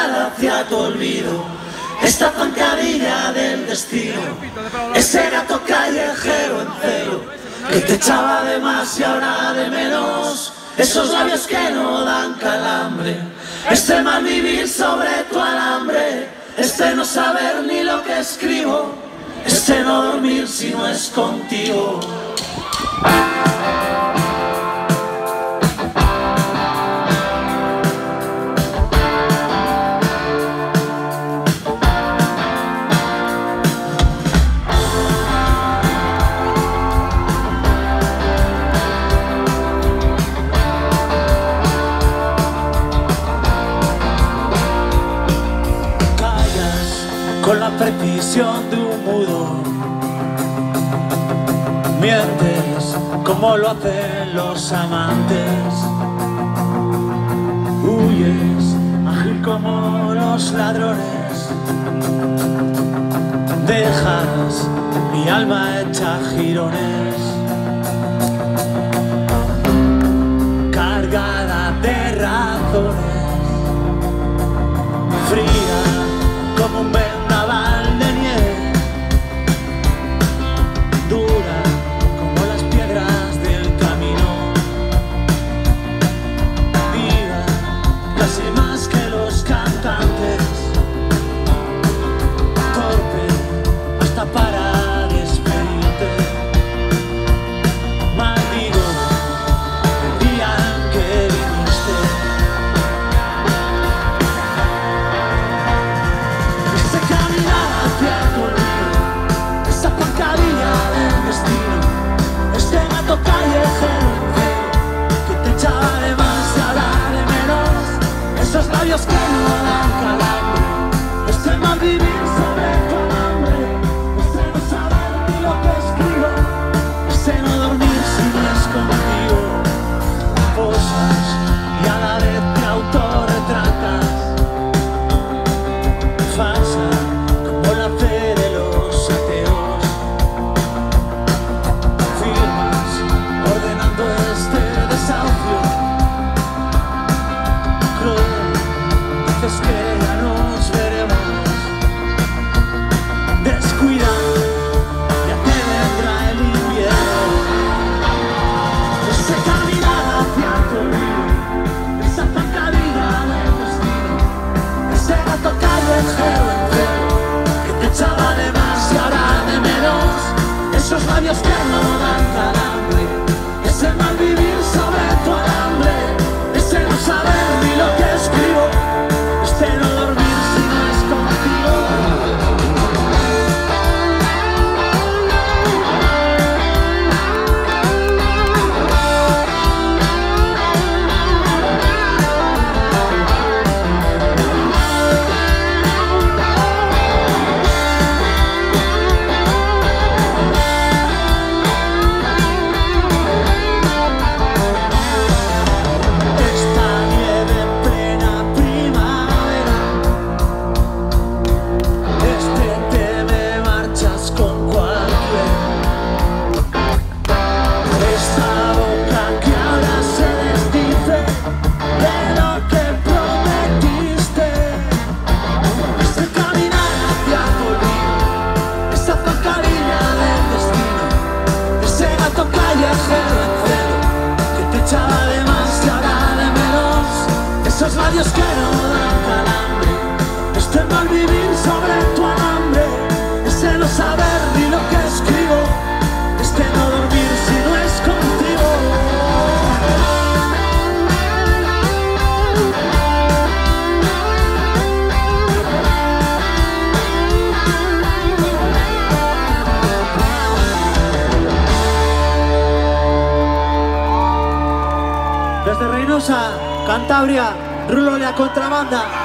caminada hacia tu olvido, esta zancadilla del destino, ese gato callejero en celo, que te echaba de más y ahora de menos, esos labios que no dan calambre, este mal vivir sobre tu alambre, este no saber ni lo que escribo, este no dormir si no es contigo. Con la precisión de un mudo, mientes como lo hacen los amantes, huyes ágil como los ladrones, dejas mi alma hecha jirones, cargada de razones, fría como un vendaval de nieve, dura como las piedras del camino, viva casi más que los cantantes, torpe hasta para despedirte, maldigo el día en que viniste. Callejero que te echaba de más y ahora de menos, esos labios que no dan calambre, este mal vivir sobre tu alambre, este no saber ni lo que escribo, este no dormir si no es contigo. Posas y a la vez te autorretratas, falsa como la fe de los ateos, ordenando este desahucio cruel, dices que ya nos veremos, descuida, ya te vendrá el invierno, ese caminar hacia tu olvido, esa zancadilla del destino, ese gato callejero entero, que te echaba de más y ahora de menos, esos labios que no dan calambre, ese mal vivir sobre tu alambre, ese no saber ni lo que escribo, este no dormir si no es contigo. Esos labios que no dan calambre, este mal vivir sobre tu alambre, ese no saber ni lo que escribo, este no dormir si no es contigo. Desde Reynosa, Cantabria, Rulo de la Contrabanda.